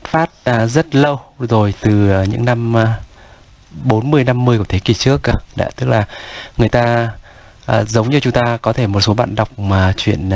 phát rất lâu rồi, từ những năm 40-50 của thế kỷ trước cơ. Tức là người ta giống như chúng ta có thể một số bạn đọc mà chuyện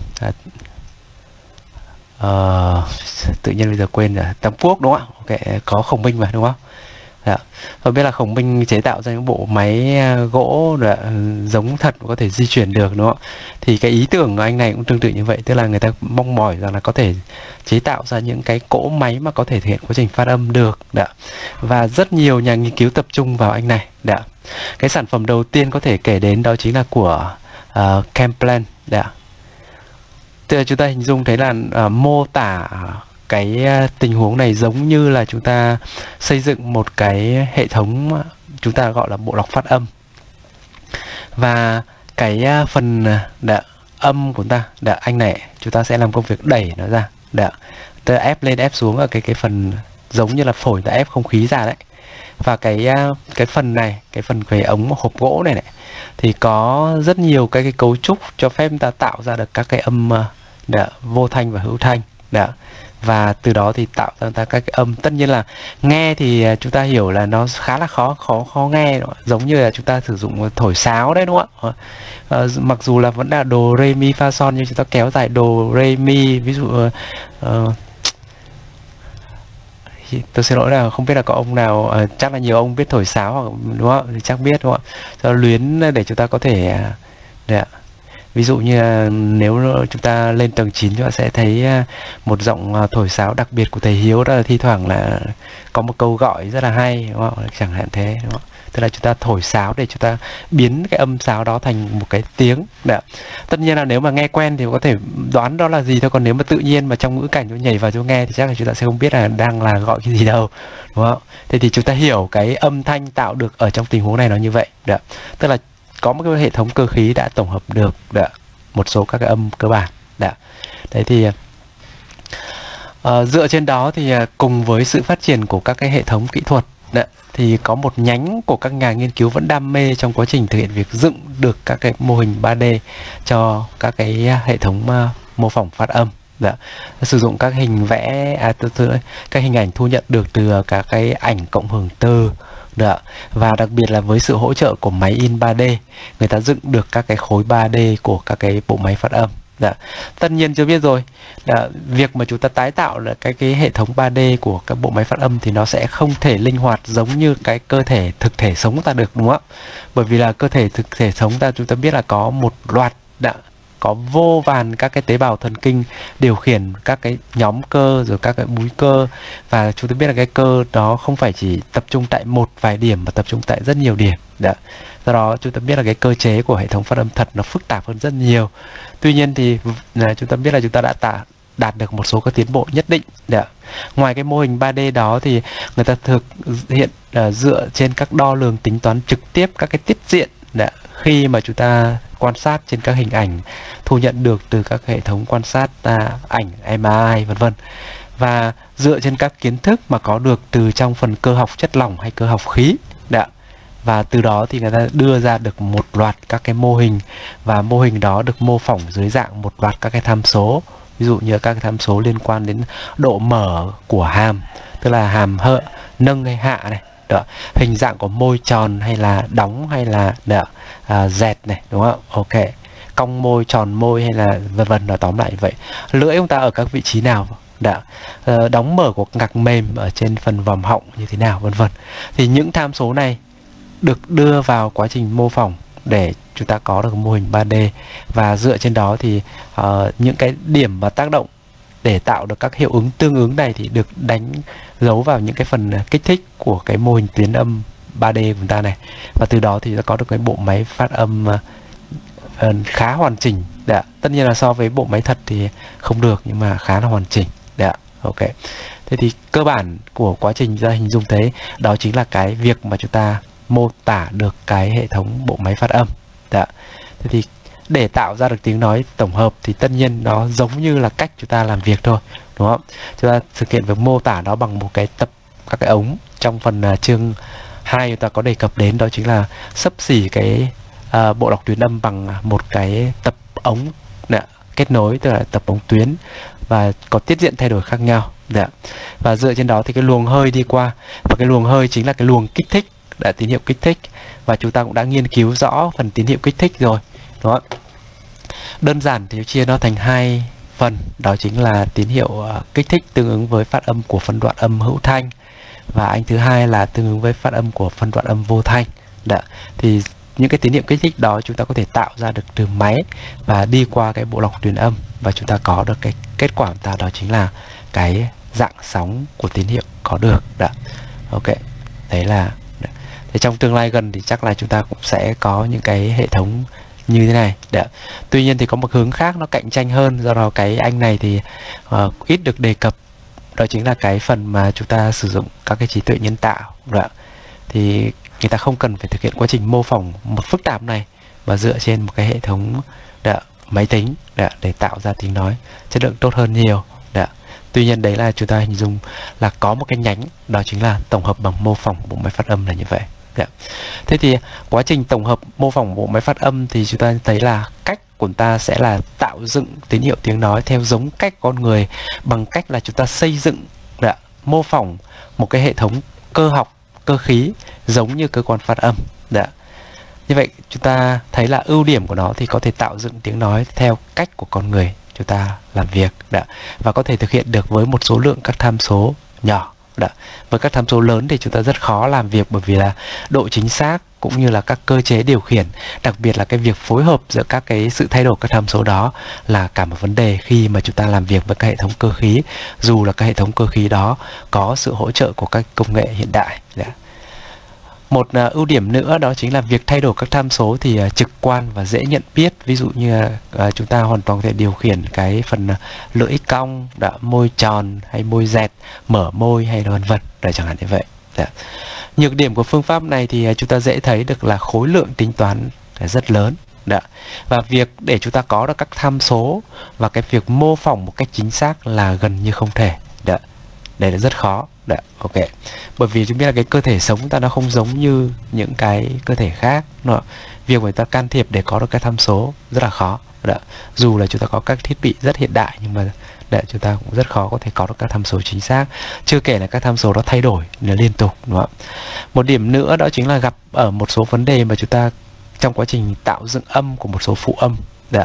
tự nhiên bây giờ quên rồi, Tam Quốc đúng không ạ? Okay, có Khổng Minh mà đúng không? Dạ. Tôi biết là Khổng Minh chế tạo ra những bộ máy gỗ giống thật có thể di chuyển được đúng không? Thì cái ý tưởng của anh này cũng tương tự như vậy, tức là người ta mong mỏi rằng là có thể chế tạo ra những cái cỗ máy mà có thể thực hiện quá trình phát âm được. Đã. Và rất nhiều nhà nghiên cứu tập trung vào anh này. Đã. Cái sản phẩm đầu tiên có thể kể đến đó chính là của Kempelen. Đã. Tức là chúng ta hình dung thấy là mô tả cái tình huống này giống như là chúng ta xây dựng một cái hệ thống chúng ta gọi là bộ lọc phát âm, và cái phần âm của ta anh này chúng ta sẽ làm công việc đẩy nó ra, tức là ép lên ép xuống ở cái phần giống như là phổi ta ép không khí ra đấy. Và cái phần này, cái phần cái ống hộp gỗ này thì có rất nhiều cái cấu trúc cho phép ta tạo ra được các cái âm vô thanh và hữu thanh. Và từ đó thì tạo ra các cái âm, tất nhiên là nghe thì chúng ta hiểu là nó khá là khó nghe, giống như là chúng ta sử dụng thổi sáo đấy đúng không ạ? Mặc dù là vẫn là đồ re mi fa son nhưng chúng ta kéo dài đồ re mi, ví dụ tôi xin lỗi là không biết là có ông nào, chắc là nhiều ông biết thổi sáo hoặc đúng không? Thì chắc biết đúng không ạ? Cho luyến để chúng ta có thể ví dụ như nếu chúng ta lên tầng 9 chúng ta sẽ thấy một giọng thổi sáo đặc biệt của thầy Hiếu, đó là thi thoảng là có một câu gọi rất là hay đúng không? Chẳng hạn thế đúng không? Tức là chúng ta thổi sáo để chúng ta biến cái âm sáo đó thành một cái tiếng. Tất nhiên là nếu mà nghe quen thì có thể đoán đó là gì thôi, còn nếu mà tự nhiên mà trong ngữ cảnh tôi nhảy vào tôi nghe thì chắc là chúng ta sẽ không biết là đang là gọi cái gì đâu đúng không? Thế thì chúng ta hiểu cái âm thanh tạo được ở trong tình huống này nó như vậy. Tức là có một cái hệ thống cơ khí đã tổng hợp được một số các cái âm cơ bản. Đấy thì dựa trên đó thì cùng với sự phát triển của các cái hệ thống kỹ thuật thì có một nhánh của các nhà nghiên cứu vẫn đam mê trong quá trình thực hiện việc dựng được các cái mô hình 3D cho các cái hệ thống mô phỏng phát âm. Sử dụng các hình vẽ các hình ảnh thu nhận được từ các cái ảnh cộng hưởng từ. Và đặc biệt là với sự hỗ trợ của máy in 3D, người ta dựng được các cái khối 3D của các cái bộ máy phát âm. Tất nhiên chưa biết rồi, việc mà chúng ta tái tạo là cái hệ thống 3D của các bộ máy phát âm thì nó sẽ không thể linh hoạt giống như cái cơ thể thực thể sống ta được đúng không ạ? Bởi vì là cơ thể thực thể sống ta, chúng ta biết là có một loạt có vô vàn các cái tế bào thần kinh điều khiển các cái nhóm cơ rồi các cái múi cơ, và chúng ta biết là cái cơ đó không phải chỉ tập trung tại một vài điểm mà tập trung tại rất nhiều điểm. Do đó chúng ta biết là cái cơ chế của hệ thống phát âm thật nó phức tạp hơn rất nhiều. Tuy nhiên thì chúng ta biết là chúng ta đã đạt được một số các tiến bộ nhất định. Ngoài cái mô hình 3D đó thì người ta thực hiện dựa trên các đo lường tính toán trực tiếp các cái tiết diện khi mà chúng ta quan sát trên các hình ảnh thu nhận được từ các hệ thống quan sát ảnh MRI vân vân, và dựa trên các kiến thức mà có được từ trong phần cơ học chất lỏng hay cơ học khí. Và từ đó thì người ta đưa ra được một loạt các cái mô hình, và mô hình đó được mô phỏng dưới dạng một loạt các cái tham số, ví dụ như các cái tham số liên quan đến độ mở của hàm, tức là hàm nâng hay hạ này, hình dạng của môi tròn hay là đóng hay là dẹt này đúng không? Ok, cong môi, tròn môi hay là vân vân, nói tóm lại như vậy. Lưỡi chúng ta ở các vị trí nào, đóng mở của ngạc mềm ở trên phần vòm họng như thế nào vân vân. Thì những tham số này được đưa vào quá trình mô phỏng để chúng ta có được mô hình 3D, và dựa trên đó thì những cái điểm mà tác động để tạo được các hiệu ứng tương ứng này thì được đánh dấu vào những cái phần kích thích của cái mô hình tuyến âm 3D của chúng ta này, và từ đó thì ta có được cái bộ máy phát âm khá hoàn chỉnh. Tất nhiên là so với bộ máy thật thì không được, nhưng mà khá là hoàn chỉnh. Ok. Thế thì cơ bản của quá trình ra hình dung thế đó chính là cái việc mà chúng ta mô tả được cái hệ thống bộ máy phát âm. Thế thì để tạo ra được tiếng nói tổng hợp thì tất nhiên nó giống như là cách chúng ta làm việc thôi, đúng không? Chúng ta thực hiện việc mô tả nó bằng một cái tập các cái ống. Trong phần chương 2 chúng ta có đề cập đến, đó chính là xấp xỉ cái bộ lọc tuyến âm bằng một cái tập ống kết nối, tức là tập ống tuyến và có tiết diện thay đổi khác nhau. Và dựa trên đó thì cái luồng hơi đi qua, và cái luồng hơi chính là cái luồng kích thích, tín hiệu kích thích, và chúng ta cũng đã nghiên cứu rõ phần tín hiệu kích thích rồi. Đó. Đơn giản thì chia nó thành hai phần, đó chính là tín hiệu kích thích tương ứng với phát âm của phân đoạn âm hữu thanh, và anh thứ hai là tương ứng với phát âm của phân đoạn âm vô thanh. Thì những cái tín hiệu kích thích đó chúng ta có thể tạo ra được từ máy và đi qua cái bộ lọc truyền âm, và chúng ta có được cái kết quả của ta, đó chính là cái dạng sóng của tín hiệu có được. Ok, đấy là thì trong tương lai gần thì chắc là chúng ta cũng sẽ có những cái hệ thống như thế này. Tuy nhiên thì có một hướng khác nó cạnh tranh hơn, do đó cái anh này thì ít được đề cập, đó chính là cái phần mà chúng ta sử dụng các cái trí tuệ nhân tạo. Thì người ta không cần phải thực hiện quá trình mô phỏng một phức tạp này, mà dựa trên một cái hệ thống máy tính để tạo ra tiếng nói chất lượng tốt hơn nhiều. Tuy nhiên đấy là chúng ta hình dung là có một cái nhánh, đó chính là tổng hợp bằng mô phỏng bộ máy phát âm là như vậy. Thế thì quá trình tổng hợp mô phỏng bộ máy phát âm thì chúng ta thấy là cách của ta sẽ là tạo dựng tín hiệu tiếng nói theo giống cách con người, bằng cách là chúng ta xây dựng mô phỏng một cái hệ thống cơ học, cơ khí giống như cơ quan phát âm. Như vậy chúng ta thấy là ưu điểm của nó thì có thể tạo dựng tiếng nói theo cách của con người chúng ta làm việc, và có thể thực hiện được với một số lượng các tham số nhỏ. Với các tham số lớn thì chúng ta rất khó làm việc, bởi vì là độ chính xác cũng như là các cơ chế điều khiển, đặc biệt là cái việc phối hợp giữa các cái sự thay đổi các tham số đó là cả một vấn đề khi mà chúng ta làm việc với các hệ thống cơ khí, dù là các hệ thống cơ khí đó có sự hỗ trợ của các công nghệ hiện đại. Một ưu điểm nữa đó chính là việc thay đổi các tham số thì trực quan và dễ nhận biết. Ví dụ như chúng ta hoàn toàn có thể điều khiển cái phần lưỡi cong, môi tròn hay môi dẹt, mở môi hay là vân vân, chẳng hạn như vậy. Nhược điểm của phương pháp này thì chúng ta dễ thấy được là khối lượng tính toán rất lớn. Và việc để chúng ta có được các tham số và cái việc mô phỏng một cách chính xác là gần như không thể. Đây là rất khó. Ok, bởi vì chúng biết là cái cơ thể sống ta nó không giống như những cái cơ thể khác. Việc người ta can thiệp để có được các tham số rất là khó. Dù là chúng ta có các thiết bị rất hiện đại, nhưng mà chúng ta cũng rất khó có thể có được các tham số chính xác. Chưa kể là các tham số đó thay đổi liên tục. Một điểm nữa đó chính là gặp ở một số vấn đề mà chúng ta trong quá trình tạo dựng âm của một số phụ âm.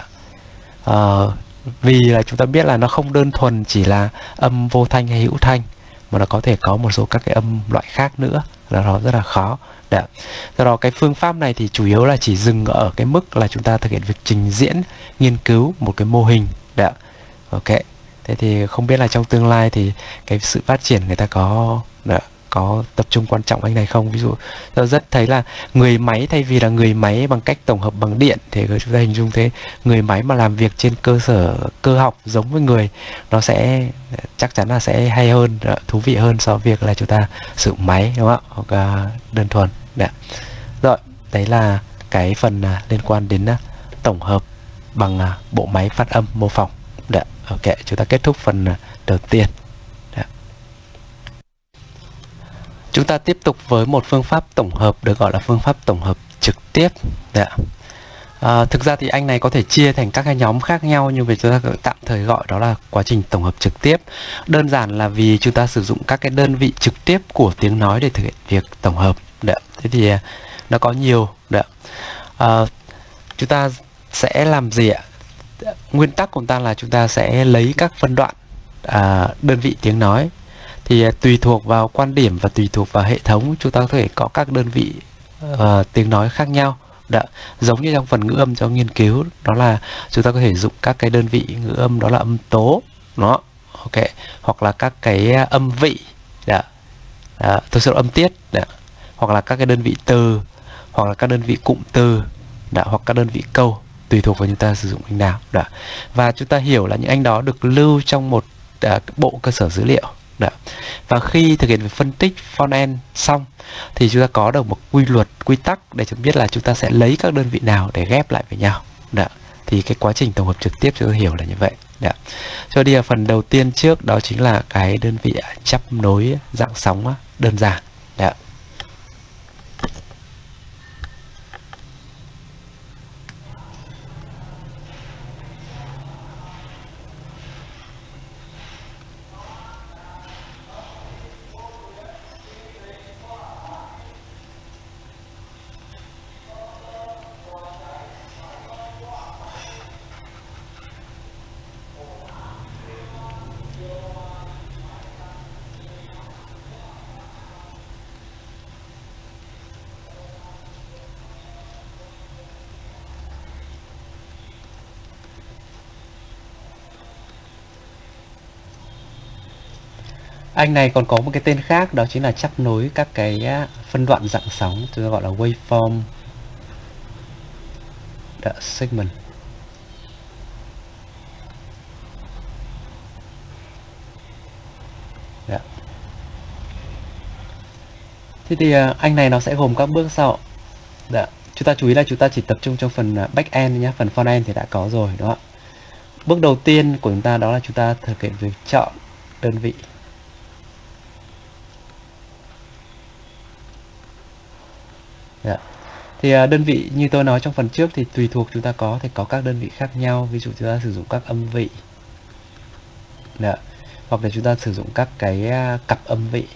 Vì là chúng ta biết là nó không đơn thuần chỉ là âm vô thanh hay hữu thanh, mà nó có thể có một số các cái âm loại khác nữa, là nó rất là khó. Do đó cái phương pháp này thì chủ yếu là chỉ dừng ở cái mức là chúng ta thực hiện việc trình diễn, nghiên cứu một cái mô hình. Ok, thế thì không biết là trong tương lai thì cái sự phát triển người ta có tập trung quan trọng anh này không. Ví dụ tôi rất thấy là người máy, thay vì là người máy bằng cách tổng hợp bằng điện, thì chúng ta hình dung thế, người máy mà làm việc trên cơ sở cơ học giống với người, nó sẽ chắc chắn là sẽ hay hơn, thú vị hơn so với việc là chúng ta sử dụng máy, đúng không ạ, hoặc đơn thuần. Rồi, đấy là cái phần liên quan đến tổng hợp bằng bộ máy phát âm mô phỏng. Ok, chúng ta kết thúc phần đầu tiên. Chúng ta tiếp tục với một phương pháp tổng hợp được gọi là phương pháp tổng hợp trực tiếp. Thực ra thì anh này có thể chia thành các cái nhóm khác nhau, nhưng vì chúng ta tạm thời gọi đó là quá trình tổng hợp trực tiếp. Đơn giản là vì chúng ta sử dụng các cái đơn vị trực tiếp của tiếng nói để thực hiện việc tổng hợp. Thế thì nó có nhiều. Chúng ta sẽ làm gì ạ? Nguyên tắc của ta là chúng ta sẽ lấy các phân đoạn đơn vị tiếng nói. Thì tùy thuộc vào quan điểm và tùy thuộc vào hệ thống, chúng ta có thể có các đơn vị tiếng nói khác nhau. Giống như trong phần ngữ âm cho nghiên cứu, đó là chúng ta có thể dùng các cái đơn vị ngữ âm, đó là âm tố, ok, hoặc là các cái âm vị, thực sự âm tiết, hoặc là các cái đơn vị từ, hoặc là các đơn vị cụm từ, hoặc các đơn vị câu, tùy thuộc vào chúng ta sử dụng anh nào. Và chúng ta hiểu là những anh đó được lưu trong một bộ cơ sở dữ liệu. Và khi thực hiện việc phân tích phoneme xong thì chúng ta có được một quy luật, quy tắc để chúng biết là chúng ta sẽ lấy các đơn vị nào để ghép lại với nhau. Thì cái quá trình tổng hợp trực tiếp chúng ta hiểu là như vậy. Cho đi ở phần đầu tiên trước, đó chính là cái đơn vị chấp nối dạng sóng đơn giản. Anh này còn có một cái tên khác, đó chính là chấp nối các cái phân đoạn dạng sóng, chúng ta gọi là waveform segment. Đó. Thế thì anh này nó sẽ gồm các bước sau. Đó. Chúng ta chú ý là chúng ta chỉ tập trung trong phần back-end nhé, phần front-end thì đã có rồi, đúng không ạ? Bước đầu tiên của chúng ta đó là chúng ta thực hiện việc chọn đơn vị. Đó. Thì đơn vị như tôi nói trong phần trước thì tùy thuộc chúng ta có thể có các đơn vị khác nhau. Ví dụ chúng ta sử dụng các âm vị. Đó. Hoặc là chúng ta sử dụng các cái cặp âm vị.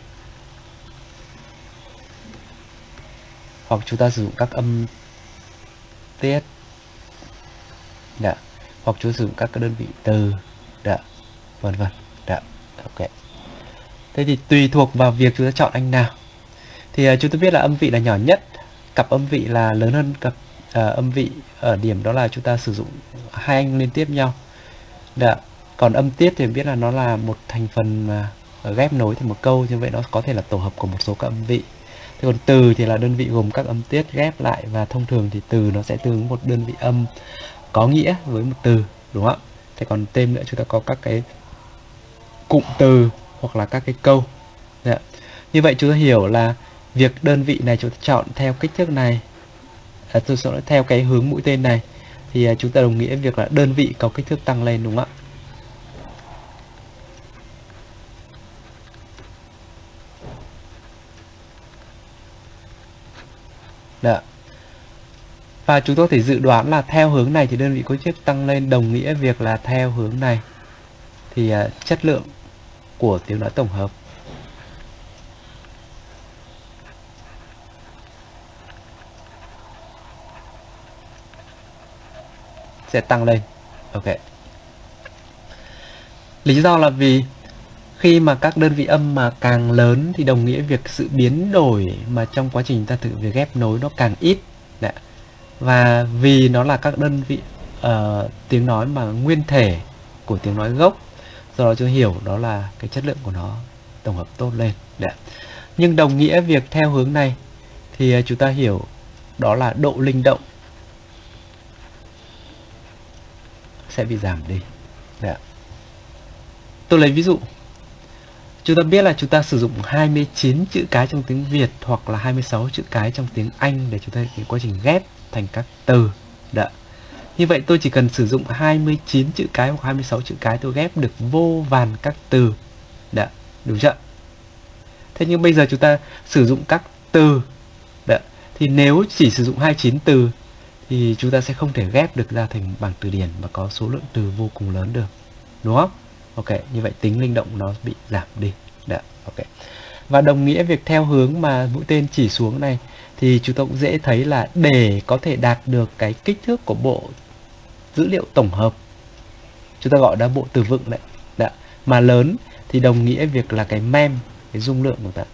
Hoặc chúng ta sử dụng các âm tiết. Đó. Hoặc chúng ta sử dụng các cái đơn vị từ. Đó. Vân vân. Đó. Ok. Thế thì tùy thuộc vào việc chúng ta chọn anh nào. Thì chúng ta biết là âm vị là nhỏ nhất, cặp âm vị là lớn hơn cặp âm vị ở điểm đó là chúng ta sử dụng hai anh liên tiếp nhau. Đó. Còn âm tiết thì biết là nó là một thành phần ghép nối thành một câu, như vậy nó có thể là tổ hợp của một số các âm vị. Thế còn từ thì là đơn vị gồm các âm tiết ghép lại, và thông thường thì từ nó sẽ tương ứng một đơn vị âm có nghĩa với một từ, đúng không ạ? Thế còn thêm nữa chúng ta có các cái cụm từ hoặc là các cái câu. Đó. Như vậy chúng ta hiểu là việc đơn vị này chúng ta chọn theo kích thước này, theo cái hướng mũi tên này, thì chúng ta đồng nghĩa việc là đơn vị có kích thước tăng lên, đúng không ạ? Đó. Và chúng tôi có thể dự đoán là theo hướng này thì đơn vị có kích thước tăng lên, đồng nghĩa việc là theo hướng này thì chất lượng của tiếng nói tổng hợp sẽ tăng lên. Ok. Lý do là vì khi mà các đơn vị âm mà càng lớn thì đồng nghĩa việc sự biến đổi mà trong quá trình ta thực hiện việc ghép nối nó càng ít. Đấy. Và vì nó là các đơn vị tiếng nói mà nguyên thể của tiếng nói gốc, do đó chúng hiểu đó là cái chất lượng của nó tổng hợp tốt lên. Đấy. Nhưng đồng nghĩa việc theo hướng này thì chúng ta hiểu đó là độ linh động sẽ bị giảm đi. Đấy. Tôi lấy ví dụ. Chúng ta biết là chúng ta sử dụng 29 chữ cái trong tiếng Việt hoặc là 26 chữ cái trong tiếng Anh để chúng ta thực hiện quá trình ghép thành các từ. Đó. Như vậy tôi chỉ cần sử dụng 29 chữ cái hoặc 26 chữ cái tôi ghép được vô vàn các từ. Đó. Đúng chưa? Thế nhưng bây giờ chúng ta sử dụng các từ. Đó. Thì nếu chỉ sử dụng 29 từ thì chúng ta sẽ không thể ghép được ra thành bảng từ điển mà có số lượng từ vô cùng lớn được. Đúng không? Ok, như vậy tính linh động nó bị giảm đi. Đó, ok. Và đồng nghĩa việc theo hướng mà mũi tên chỉ xuống này thì chúng ta cũng dễ thấy là để có thể đạt được cái kích thước của bộ dữ liệu tổng hợp, chúng ta gọi là bộ từ vựng đấy. Đó. Mà lớn thì đồng nghĩa việc là cái mem, cái dung lượng của ta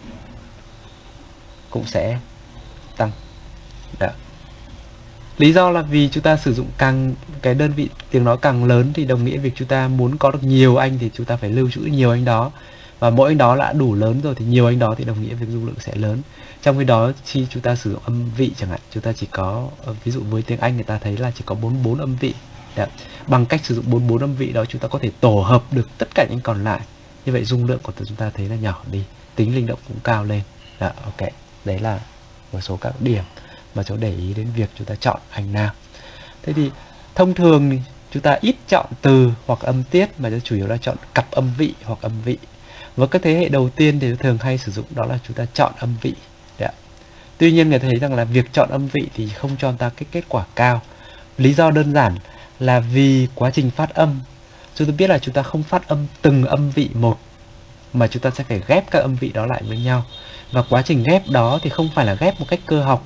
cũng sẽ tăng. Đó. Lý do là vì chúng ta sử dụng càng cái đơn vị tiếng nói càng lớn thì đồng nghĩa việc chúng ta muốn có được nhiều anh thì chúng ta phải lưu trữ nhiều anh đó. Và mỗi anh đó đã đủ lớn rồi thì nhiều anh đó thì đồng nghĩa việc dung lượng sẽ lớn. Trong khi đó khi chúng ta sử dụng âm vị chẳng hạn, chúng ta chỉ có, ví dụ với tiếng Anh người ta thấy là chỉ có 44 âm vị. Đó. Bằng cách sử dụng 44 âm vị đó chúng ta có thể tổ hợp được tất cả những còn lại. Như vậy dung lượng của chúng ta thấy là nhỏ đi, tính linh động cũng cao lên. Đó, ok. Đấy là một số các điểm mà cháu để ý đến việc chúng ta chọn anh nào. Thế thì thông thường chúng ta ít chọn từ hoặc âm tiết mà chủ yếu là chọn cặp âm vị hoặc âm vị. Với các thế hệ đầu tiên thì thường hay sử dụng đó là chúng ta chọn âm vị. Đấy. Tuy nhiên người thấy rằng là việc chọn âm vị thì không cho ta cái kết quả cao. Lý do đơn giản là vì quá trình phát âm, chúng ta biết là chúng ta không phát âm từng âm vị một mà chúng ta sẽ phải ghép các âm vị đó lại với nhau. Và quá trình ghép đó thì không phải là ghép một cách cơ học,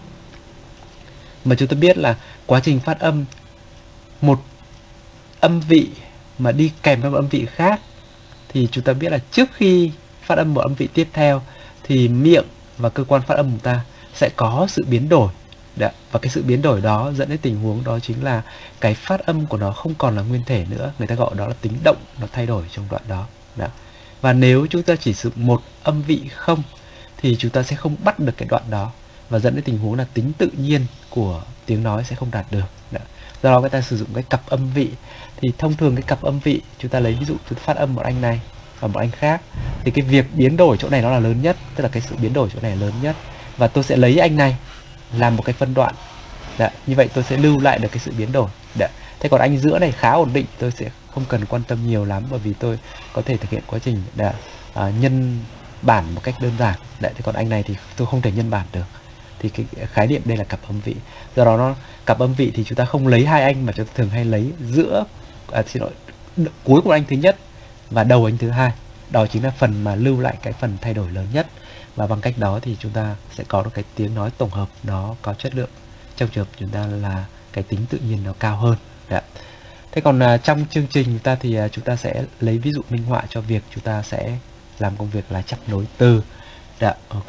mà chúng ta biết là quá trình phát âm một âm vị mà đi kèm với một âm vị khác thì chúng ta biết là trước khi phát âm một âm vị tiếp theo thì miệng và cơ quan phát âm của ta sẽ có sự biến đổi. Đó. Và cái sự biến đổi đó dẫn đến tình huống đó chính là cái phát âm của nó không còn là nguyên thể nữa. Người ta gọi đó là tính động, nó thay đổi trong đoạn đó. Đó. Và nếu chúng ta chỉ sử dụng một âm vị không thì chúng ta sẽ không bắt được cái đoạn đó, và dẫn đến tình huống là tính tự nhiên của tiếng nói sẽ không đạt được. Do đó người ta sử dụng cái cặp âm vị. Thì thông thường cái cặp âm vị, chúng ta lấy ví dụ chúng ta phát âm một anh này và một anh khác, thì cái việc biến đổi chỗ này nó là lớn nhất, tức là cái sự biến đổi chỗ này là lớn nhất, và tôi sẽ lấy anh này làm một cái phân đoạn. Như vậy tôi sẽ lưu lại được cái sự biến đổi. Thế còn anh giữa này khá ổn định, tôi sẽ không cần quan tâm nhiều lắm, bởi vì tôi có thể thực hiện quá trình nhân bản một cách đơn giản. Thế còn anh này thì tôi không thể nhân bản được. Thì cái khái niệm đây là cặp âm vị. Do đó cặp âm vị thì chúng ta không lấy hai anh, mà chúng ta thường hay lấy giữa cuối của anh thứ nhất và đầu anh thứ hai. Đó chính là phần mà lưu lại cái phần thay đổi lớn nhất, và bằng cách đó thì chúng ta sẽ có được cái tiếng nói tổng hợp nó có chất lượng. Trong trường hợp chúng ta là cái tính tự nhiên nó cao hơn. Thế còn trong chương trình chúng ta thì chúng ta sẽ lấy ví dụ minh họa cho việc chúng ta sẽ làm công việc là chấp nối từ. Ok.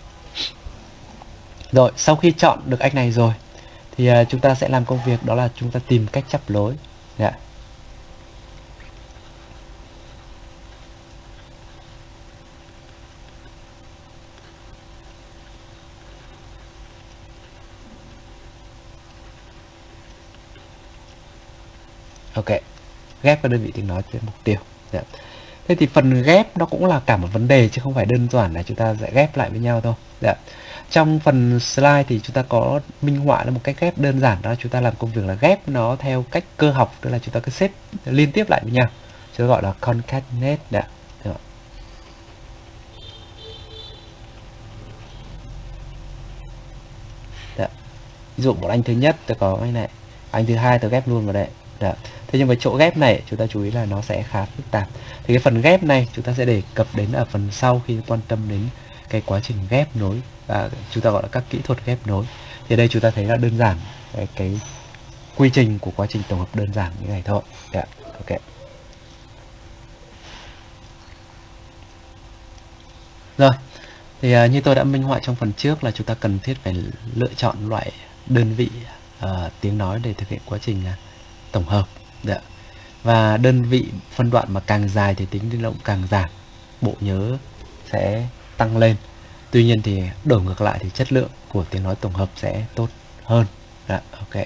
Rồi, sau khi chọn được anh này rồi thì chúng ta sẽ làm công việc đó là chúng ta tìm cách chấp nối. Ok, ghép các đơn vị tiếng nói trên mục tiêu. Thế thì phần ghép nó cũng là cả một vấn đề, chứ không phải đơn giản là chúng ta sẽ ghép lại với nhau thôi. Trong phần slide thì chúng ta có minh họa là một cách ghép đơn giản, đó là chúng ta làm công việc là ghép nó theo cách cơ học, tức là chúng ta cứ xếp liên tiếp lại với nhau, chúng ta gọi là concatenate. Ví dụ một anh thứ nhất tôi có anh này, anh thứ hai tôi ghép luôn vào đây. Thế nhưng với chỗ ghép này chúng ta chú ý là nó sẽ khá phức tạp. Thì cái phần ghép này chúng ta sẽ đề cập đến ở phần sau, khi quan tâm đến cái quá trình ghép nối, và chúng ta gọi là các kỹ thuật ghép nối. Thì đây chúng ta thấy là đơn giản cái quy trình của quá trình tổng hợp đơn giản như này thôi. Ok. Rồi, thì như tôi đã minh họa trong phần trước là chúng ta cần thiết phải lựa chọn loại đơn vị tiếng nói để thực hiện quá trình tổng hợp. Và đơn vị phân đoạn mà càng dài thì tính linh động càng giảm, bộ nhớ sẽ tăng lên. Tuy nhiên thì đổi ngược lại thì chất lượng của tiếng nói tổng hợp sẽ tốt hơn. Ok.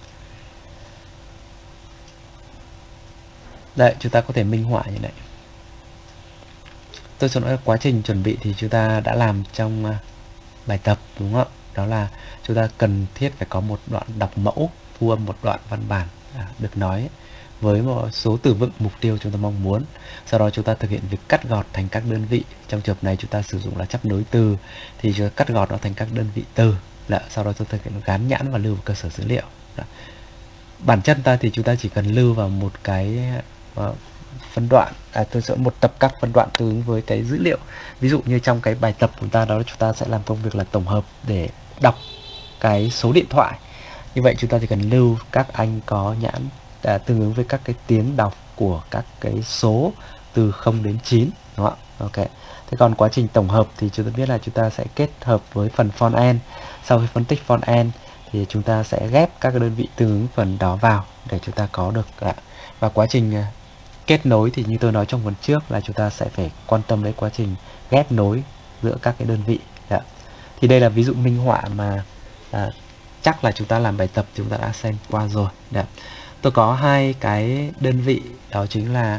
Đây, chúng ta có thể minh họa như này. Tôi sẽ nói quá trình chuẩn bị thì chúng ta đã làm trong bài tập, đúng không ạ? Đó là chúng ta cần thiết phải có một đoạn đọc mẫu, thu âm một đoạn văn bản được nói với một số từ vựng mục tiêu chúng ta mong muốn. Sau đó chúng ta thực hiện việc cắt gọt thành các đơn vị. Trong trường hợp này chúng ta sử dụng là chấp nối từ, thì chúng ta cắt gọt nó thành các đơn vị từ. Sau đó chúng ta thực hiện gán nhãn và lưu vào cơ sở dữ liệu. Bản chất ta thì chúng ta chỉ cần lưu vào một cái phân đoạn, tôi sẽ một tập các phân đoạn tương ứng với cái dữ liệu. Ví dụ như trong cái bài tập của chúng ta đó, chúng ta sẽ làm công việc là tổng hợp để đọc cái số điện thoại. Như vậy chúng ta chỉ cần lưu các anh có nhãn tương ứng với các cái tiếng đọc của các cái số từ 0 đến 9, đúng không ạ? Ok. Thế còn quá trình tổng hợp thì chúng ta biết là chúng ta sẽ kết hợp với phần font end. Sau khi phân tích font end thì chúng ta sẽ ghép các cái đơn vị tương ứng phần đó vào để chúng ta có được. Và quá trình kết nối thì như tôi nói trong phần trước là chúng ta sẽ phải quan tâm đến quá trình ghép nối giữa các cái đơn vị. Thì đây là ví dụ minh họa mà chắc là chúng ta làm bài tập chúng ta đã xem qua rồi. Tôi có hai cái đơn vị, đó chính là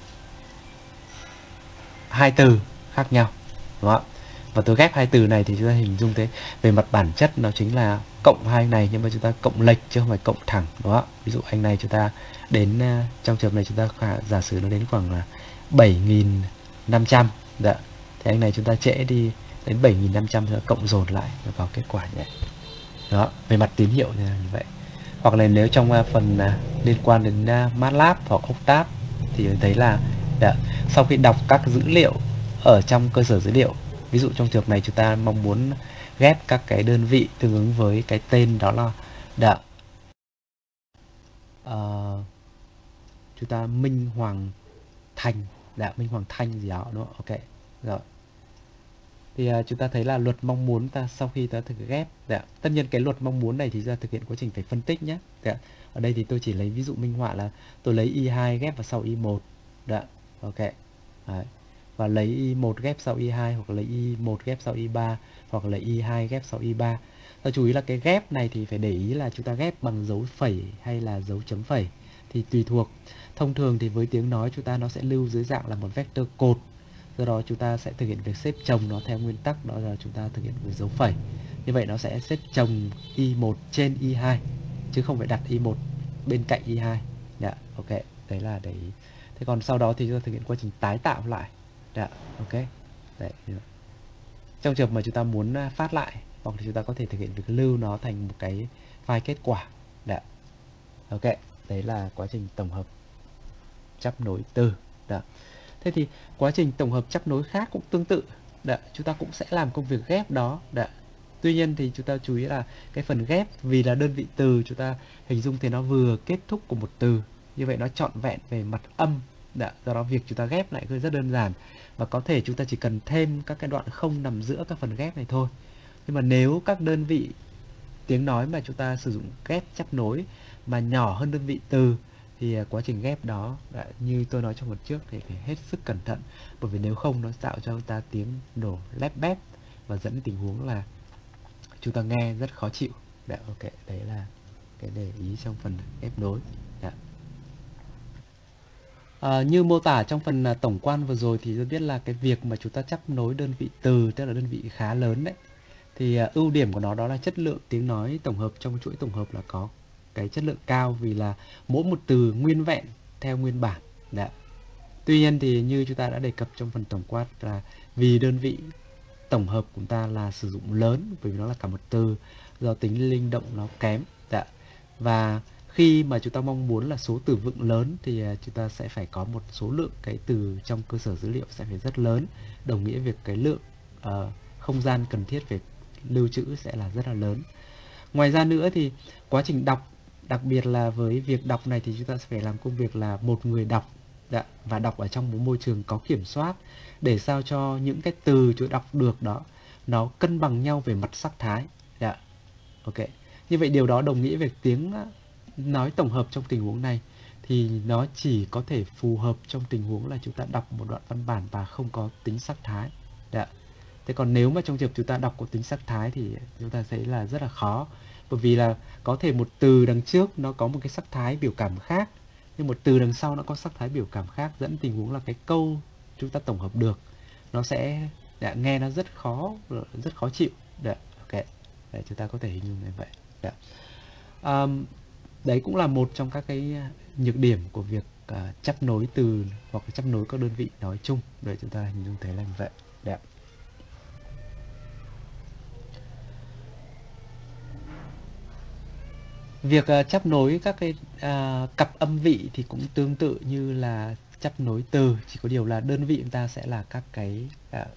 hai từ khác nhau, đúng không ạ? Và tôi ghép hai từ này thì chúng ta hình dung thế. Về mặt bản chất nó chính là cộng hai này, nhưng mà chúng ta cộng lệch chứ không phải cộng thẳng, đúng không ạ? Ví dụ anh này chúng ta đến trong trường này chúng ta giả sử nó đến khoảng là 7.500. Thì anh này chúng ta trễ đi đến 7.500, chúng ta cộng dồn lại và có kết quả như vậy. Đó, về mặt tín hiệu như vậy. Hoặc là nếu trong phần liên quan đến MATLAB hoặc Octave thì thấy là sau khi đọc các dữ liệu ở trong cơ sở dữ liệu, ví dụ trong trường hợp này chúng ta mong muốn ghép các cái đơn vị tương ứng với cái tên đó là chúng ta Minh Hoàng Thành, Minh Hoàng Thanh gì đó, đúng không? Ok. Rồi. Thì chúng ta thấy là luật mong muốn ta sau khi ta thực ghép, tất nhiên cái luật mong muốn này thì ra thực hiện quá trình phải phân tích nhé. Ở đây thì tôi chỉ lấy ví dụ minh họa là tôi lấy Y2 ghép vào sau Y1. Ok. Đấy. và lấy Y1 ghép sau Y2, hoặc lấy Y1 ghép sau Y3, hoặc lấy Y2 ghép sau Y3. Ta chú ý là cái ghép này thì phải để ý là chúng ta ghép bằng dấu phẩy hay là dấu chấm phẩy thì tùy thuộc. Thông thường thì với tiếng nói chúng ta nó sẽ lưu dưới dạng là một vector cột, do đó chúng ta sẽ thực hiện việc xếp chồng nó theo nguyên tắc đó là chúng ta thực hiện với dấu phẩy. Như vậy nó sẽ xếp chồng Y1 trên Y2 chứ không phải đặt Y1 bên cạnh Y2. Dạ, ok, đấy là đấy. Thế còn sau đó thì chúng ta thực hiện quá trình tái tạo lại. Dạ, ok. Đấy. Trong trường hợp mà chúng ta muốn phát lại, hoặc là chúng ta có thể thực hiện việc lưu nó thành một cái file kết quả. Dạ. Ok, đấy là quá trình tổng hợp chấp nối từ. Dạ. Thế thì quá trình tổng hợp chấp nối khác cũng tương tự. Dạ. Chúng ta cũng sẽ làm công việc ghép đó. Dạ. Tuy nhiên thì chúng ta chú ý là cái phần ghép vì là đơn vị từ, chúng ta hình dung thì nó vừa kết thúc của một từ, như vậy nó trọn vẹn về mặt âm. Dạ, do đó việc chúng ta ghép lại rất đơn giản, và có thể chúng ta chỉ cần thêm các cái đoạn không nằm giữa các phần ghép này thôi. Nhưng mà nếu các đơn vị tiếng nói mà chúng ta sử dụng ghép chấp nối mà nhỏ hơn đơn vị từ thì quá trình ghép đó như tôi nói trong phần trước thì phải hết sức cẩn thận, bởi vì nếu không nó tạo cho chúng ta tiếng nổ lép bép và dẫn đến tình huống là chúng ta nghe rất khó chịu. Dạ, ok, đấy là cái để ý trong phần ghép nối. Dạ. Như mô tả trong phần tổng quan vừa rồi thì tôi biết là cái việc mà chúng ta chấp nối đơn vị từ, tức là đơn vị khá lớn đấy, thì ưu điểm của nó đó là chất lượng tiếng nói tổng hợp trong chuỗi tổng hợp là có cái chất lượng cao, vì là mỗi một từ nguyên vẹn theo nguyên bản. Dạ. Tuy nhiên thì như chúng ta đã đề cập trong phần tổng quát là vì đơn vị tổng hợp của chúng ta là sử dụng lớn, bởi vì nó là cả một từ, do tính linh động nó kém. Dạ. Và khi mà chúng ta mong muốn là số từ vựng lớn thì chúng ta sẽ phải có một số lượng cái từ trong cơ sở dữ liệu sẽ phải rất lớn, đồng nghĩa việc cái lượng không gian cần thiết về lưu trữ sẽ là rất là lớn. Ngoài ra nữa thì quá trình đọc, đặc biệt là với việc đọc này thì chúng ta sẽ phải làm công việc là một người đọc, và đọc ở trong một môi trường có kiểm soát, để sao cho những cái từ chúng đọc được đó nó cân bằng nhau về mặt sắc thái. Ok. Như vậy điều đó đồng nghĩa về tiếng nói tổng hợp trong tình huống này thì nó chỉ có thể phù hợp trong tình huống là chúng ta đọc một đoạn văn bản và không có tính sắc thái. Thế còn nếu mà trong trường hợp chúng ta đọc có tính sắc thái thì chúng ta thấy là rất là khó, bởi vì là có thể một từ đằng trước nó có một cái sắc thái biểu cảm khác, nhưng một từ đằng sau nó có sắc thái biểu cảm khác, dẫn tình huống là cái câu chúng ta tổng hợp được nó sẽ nghe nó rất khó chịu. Ok. Đấy, chúng ta có thể hình dung như vậy. Đấy cũng là một trong các cái nhược điểm của việc chấp nối từ hoặc chấp nối các đơn vị nói chung, để chúng ta hình dung thấy là như vậy. Đấy. Việc chấp nối các cái cặp âm vị thì cũng tương tự như là chấp nối từ, chỉ có điều là đơn vị chúng ta sẽ là các cái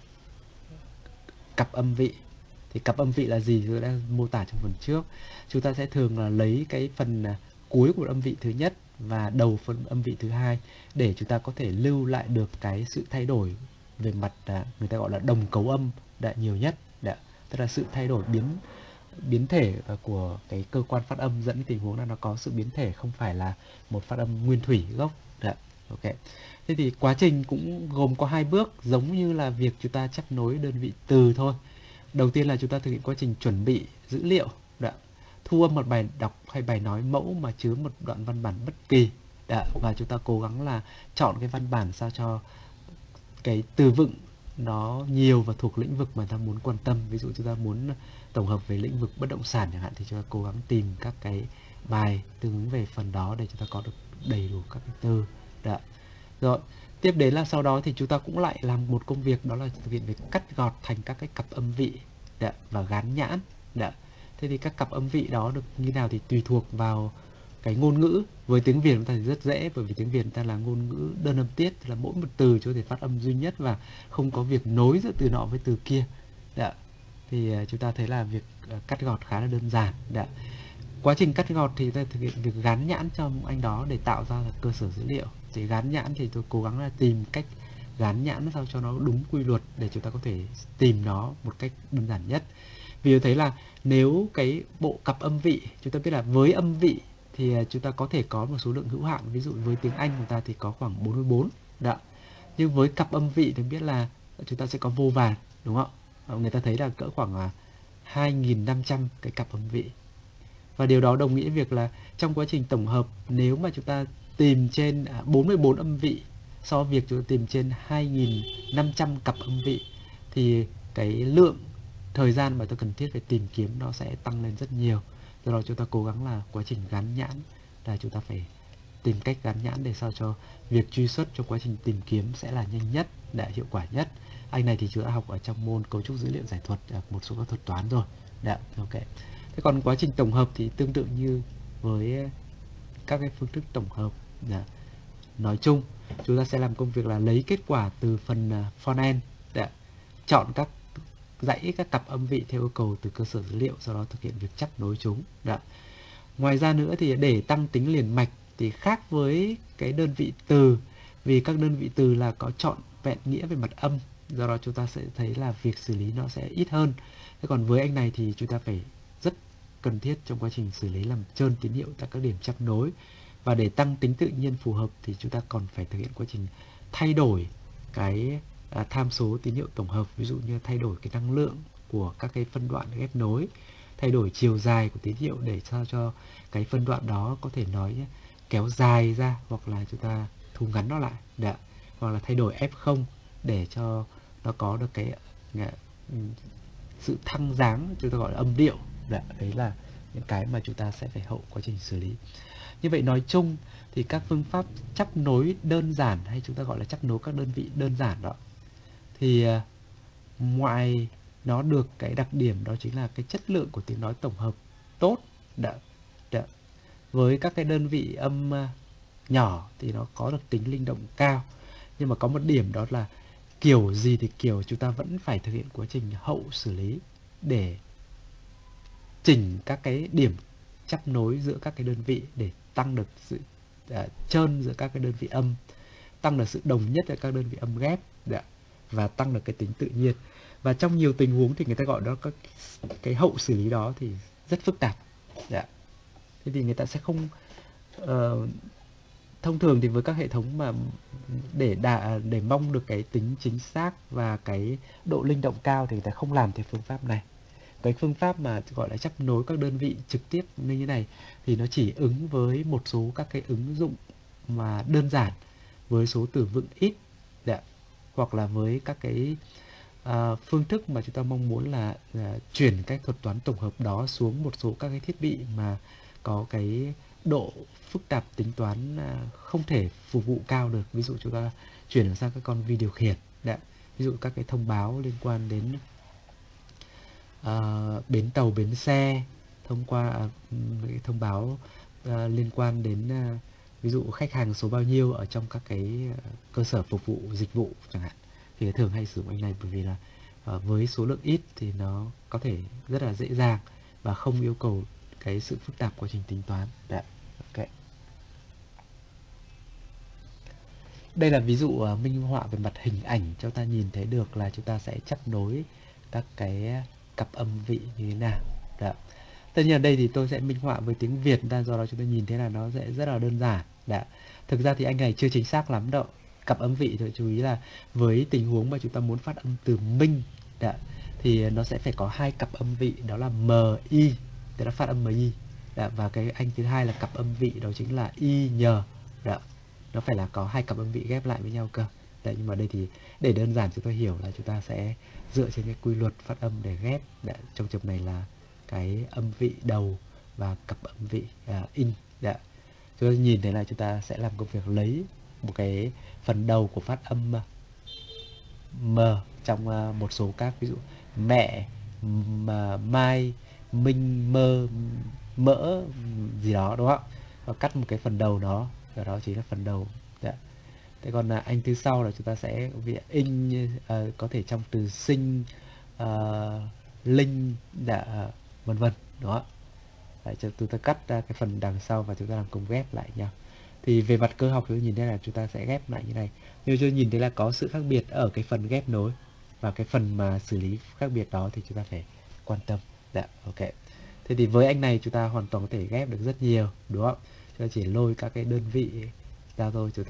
cặp âm vị. Thì cặp âm vị là gì tôi đã mô tả trong phần trước. Chúng ta sẽ thường là lấy cái phần cuối của âm vị thứ nhất và đầu phần âm vị thứ hai để chúng ta có thể lưu lại được cái sự thay đổi về mặt người ta gọi là đồng cấu âm nhiều nhất. Tức là sự thay đổi biến thể của cái cơ quan phát âm, dẫn tình huống là nó có sự biến thể, không phải là một phát âm nguyên thủy gốc. Ok. Thế thì quá trình cũng gồm có hai bước, giống như là việc chúng ta chấp nối đơn vị từ thôi. Đầu tiên là chúng ta thực hiện quá trình chuẩn bị dữ liệu, thu âm một bài đọc hay bài nói mẫu mà chứa một đoạn văn bản bất kỳ, và chúng ta cố gắng là chọn cái văn bản sao cho cái từ vựng nó nhiều và thuộc lĩnh vực mà ta muốn quan tâm. Ví dụ chúng ta muốn tổng hợp về lĩnh vực bất động sản chẳng hạn, thì chúng ta cố gắng tìm các cái bài tương ứng về phần đó để chúng ta có được đầy đủ các cái từ. Rồi, tiếp đến là sau đó thì chúng ta cũng lại làm một công việc, đó là thực hiện việc cắt gọt thành các cái cặp âm vị và gán nhãn. Thế thì các cặp âm vị đó được như nào thì tùy thuộc vào cái ngôn ngữ. Với tiếng Việt chúng ta thì rất dễ, bởi vì tiếng Việt chúng ta là ngôn ngữ đơn âm tiết, là mỗi một từ có thể phát âm duy nhất và không có việc nối giữa từ nọ với từ kia. Thì chúng ta thấy là việc cắt gọt khá là đơn giản. Quá trình cắt gọt thì ta thực hiện việc gán nhãn cho anh đó để tạo ra là cơ sở dữ liệu. Thì gán nhãn thì tôi cố gắng là tìm cách gán nhãn sao cho nó đúng quy luật để chúng ta có thể tìm nó một cách đơn giản nhất. Vì tôi thấy là nếu cái bộ cặp âm vị, chúng ta biết là với âm vị thì chúng ta có thể có một số lượng hữu hạn. Ví dụ với tiếng Anh của ta thì có khoảng 44. Nhưng với cặp âm vị thì biết là chúng ta sẽ có vô vàn, đúng không? Người ta thấy là cỡ khoảng 2.500 cái cặp âm vị. Và điều đó đồng nghĩa việc là trong quá trình tổng hợp, nếu mà chúng ta tìm trên 44 âm vị so với việc chúng ta tìm trên 2.500 cặp âm vị, thì cái lượng thời gian mà tôi cần thiết phải tìm kiếm nó sẽ tăng lên rất nhiều. Do đó chúng ta cố gắng là quá trình gắn nhãn là chúng ta phải tìm cách gắn nhãn để sao cho việc truy xuất trong quá trình tìm kiếm sẽ là nhanh nhất, để hiệu quả nhất. Anh này thì chúng ta học ở trong môn cấu trúc dữ liệu giải thuật, một số các thuật toán rồi. Đấy, ok. Thế còn quá trình tổng hợp thì tương tự như với các cái phương thức tổng hợp nói chung, chúng ta sẽ làm công việc là lấy kết quả từ phần front-end, chọn các dãy các cặp âm vị theo yêu cầu từ cơ sở dữ liệu, sau đó thực hiện việc chấp nối chúng. Ngoài ra nữa thì để tăng tính liền mạch thì khác với cái đơn vị từ, vì các đơn vị từ là có trọn vẹn nghĩa về mặt âm, do đó chúng ta sẽ thấy là việc xử lý nó sẽ ít hơn. Thế còn với anh này thì chúng ta phải rất cần thiết trong quá trình xử lý làm trơn tín hiệu tại các điểm chấp nối. Và để tăng tính tự nhiên phù hợp thì chúng ta còn phải thực hiện quá trình thay đổi cái tham số tín hiệu tổng hợp, ví dụ như thay đổi cái năng lượng của các cái phân đoạn ghép nối, thay đổi chiều dài của tín hiệu để sao cho cái phân đoạn đó có thể nói kéo dài ra, hoặc là chúng ta thu ngắn nó lại, hoặc là thay đổi F0 để cho nó có được cái sự thăng dáng, chúng ta gọi là âm điệu. Đấy là những cái mà chúng ta sẽ phải hậu quá trình xử lý. Như vậy nói chung thì các phương pháp chấp nối đơn giản, hay chúng ta gọi là chấp nối các đơn vị đơn giản đó, thì ngoài nó được cái đặc điểm đó chính là cái chất lượng của tiếng nói tổng hợp tốt. Với các cái đơn vị âm nhỏ thì nó có được tính linh động cao. Nhưng mà có một điểm đó là kiểu gì thì kiểu chúng ta vẫn phải thực hiện quá trình hậu xử lý để chỉnh các cái điểm chấp nối giữa các cái đơn vị để tăng được sự trơn giữa các cái đơn vị âm, tăng được sự đồng nhất ở các đơn vị âm ghép, và tăng được cái tính tự nhiên. Và trong nhiều tình huống thì người ta gọi đó các cái hậu xử lý đó thì rất phức tạp. Thế thì người ta sẽ không thông thường thì với các hệ thống mà để mong được cái tính chính xác và cái độ linh động cao thì người ta không làm theo phương pháp này. Cái phương pháp mà gọi là chấp nối các đơn vị trực tiếp như thế này thì nó chỉ ứng với một số các cái ứng dụng mà đơn giản với số từ vựng ít, hoặc là với các cái phương thức mà chúng ta mong muốn là chuyển cái thuật toán tổng hợp đó xuống một số các cái thiết bị mà có cái độ phức tạp tính toán không thể phục vụ cao được. Ví dụ chúng ta chuyển sang các con vi điều khiển, ví dụ các cái thông báo liên quan đến bến tàu, bến xe, thông qua thông báo liên quan đến ví dụ khách hàng số bao nhiêu ở trong các cái cơ sở phục vụ dịch vụ chẳng hạn, thì thường hay sử dụng anh này, bởi vì là với số lượng ít thì nó có thể rất là dễ dàng và không yêu cầu cái sự phức tạp quá trình tính toán. Okay. Đây là ví dụ minh họa về mặt hình ảnh cho ta nhìn thấy được là chúng ta sẽ chấp nối các cái cặp âm vị như thế nào. Tất nhiên ở đây thì tôi sẽ minh họa với tiếng Việt, do đó chúng ta nhìn thấy là nó sẽ rất là đơn giản. Thực ra thì anh này chưa chính xác lắm đâu. Cặp âm vị thì chú ý là với tình huống mà chúng ta muốn phát âm từ minh thì nó sẽ phải có hai cặp âm vị, đó là MI, tức là phát âm MI. Và cái anh thứ hai là cặp âm vị, đó chính là Y nhờ. Nó phải là có hai cặp âm vị ghép lại với nhau cơ. Nhưng mà đây thì để đơn giản chúng ta hiểu là chúng ta sẽ dựa trên cái quy luật phát âm để ghép. Trong trường này là cái âm vị đầu và cặp âm vị in. Chúng ta nhìn thấy là chúng ta sẽ làm công việc lấy một cái phần đầu của phát âm M trong một số các ví dụ mẹ, mai, minh, mơ, mỡ gì đó, đúng không? Và cắt một cái phần đầu đó, và đó chính là phần đầu. Thế còn anh thứ sau là chúng ta sẽ in có thể trong từ sinh, linh, vân vân, đó. Chúng ta cắt ra cái phần đằng sau và chúng ta làm công ghép lại nhau. Thì về mặt cơ học chúng ta nhìn thấy là chúng ta sẽ ghép lại như này. Nhưng chúng ta nhìn thấy là có sự khác biệt ở cái phần ghép nối, và cái phần mà xử lý khác biệt đó thì chúng ta phải quan tâm. Ok. Thế thì với anh này chúng ta hoàn toàn có thể ghép được rất nhiều, đúng không? Chúng ta chỉ lôi các cái đơn vị ra thôi, chúng ta cắt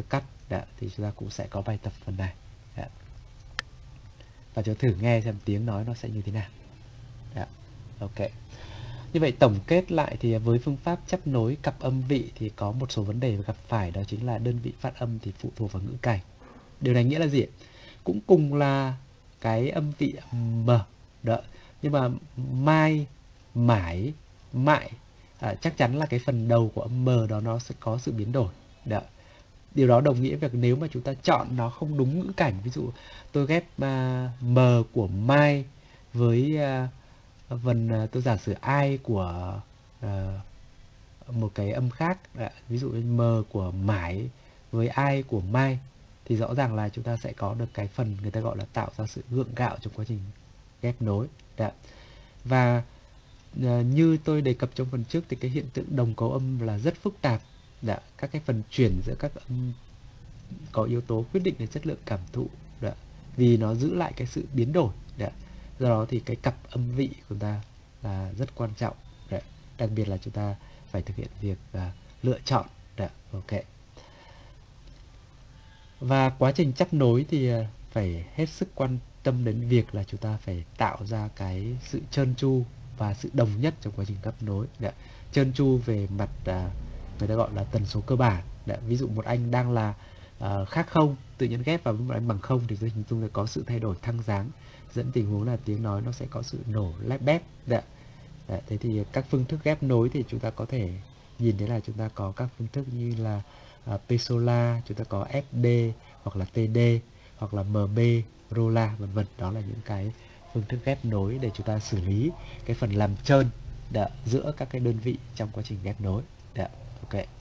Đó, thì chúng ta cũng sẽ có bài tập phần này. Đó. Và cho thử nghe xem tiếng nói nó sẽ như thế nào. Đó. Ok. Như vậy tổng kết lại thì với phương pháp chấp nối cặp âm vị thì có một số vấn đề gặp phải, đó chính là đơn vị phát âm thì phụ thuộc vào ngữ cảnh. Điều này nghĩa là gì? Cũng cùng là cái âm vị m đó, nhưng mà mai, mãi, mại chắc chắn là cái phần đầu của âm m đó nó sẽ có sự biến đổi. Đó. Điều đó đồng nghĩa việc nếu mà chúng ta chọn nó không đúng ngữ cảnh, ví dụ tôi ghép m của mai với tôi giả sử ai của một cái âm khác, ví dụ như m của mãi với ai của mai, thì rõ ràng là chúng ta sẽ có được cái phần người ta gọi là tạo ra sự gượng gạo trong quá trình ghép nối. Đã. Và như tôi đề cập trong phần trước thì cái hiện tượng đồng cấu âm là rất phức tạp. Đã. Các cái phần chuyển giữa các âm có yếu tố quyết định đến chất lượng cảm thụ. Đã. Vì nó giữ lại cái sự biến đổi. Đã. Do đó thì cái cặp âm vị của chúng ta là rất quan trọng. Đã. Đặc biệt là chúng ta phải thực hiện việc lựa chọn. Đã. Ok. Và quá trình chấp nối thì phải hết sức quan tâm đến việc là chúng ta phải tạo ra cái sự trơn tru và sự đồng nhất trong quá trình chấp nối. Đã. Trơn tru về mặt người ta gọi là tần số cơ bản. Đã. Ví dụ một anh đang là khác không, tự nhiên ghép vào một anh bằng không thì hình dung là có sự thay đổi thăng dáng, dẫn tình huống là tiếng nói nó sẽ có sự nổ lép bép. Đã. Đã. Thế thì các phương thức ghép nối thì chúng ta có thể nhìn thấy là chúng ta có các phương thức như là Pesola, chúng ta có FD hoặc là TD hoặc là MB, Rola vân vân. Đó là những cái phương thức ghép nối để chúng ta xử lý cái phần làm trơn giữa các cái đơn vị trong quá trình ghép nối. Ok.